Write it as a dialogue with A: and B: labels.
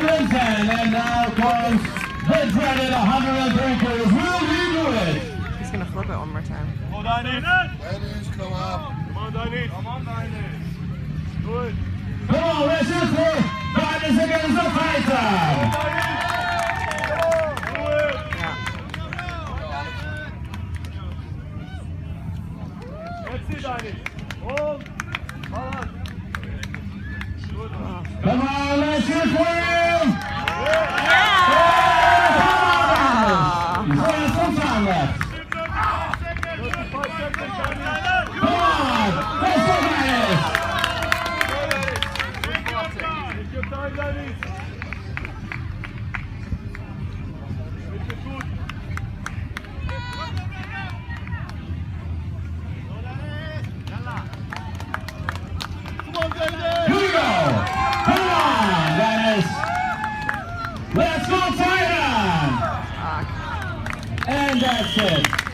A: 110, and now comes the dreaded 103 kilos. Will he do it?
B: He's gonna flip it one more time.
C: Come on, Dennis.
D: Dennis, come up.
C: Come on, Dennis. Come on, Dennis. Good.
A: Come on, let's shoot for Dennis against the fighter. Come on, let's shoot for him! Yeah! He's got some time left. Come on, let's go, Dennis!
C: Take your time, Dennis.
A: Here we go! Come on, Dennis! Let's go, fight on! And that's it.